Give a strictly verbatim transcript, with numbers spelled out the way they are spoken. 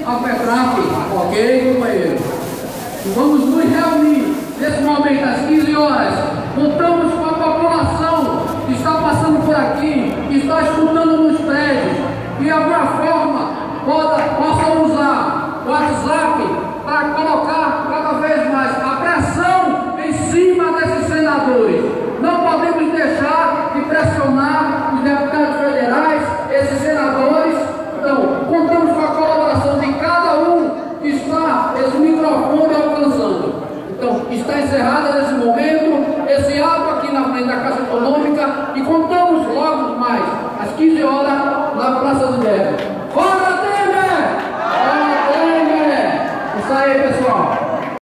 a FETRAP, ok, companheiro? Vamos nos reunir nesse momento às quinze horas. Contamos com a população que está passando por aqui, que está escutando nos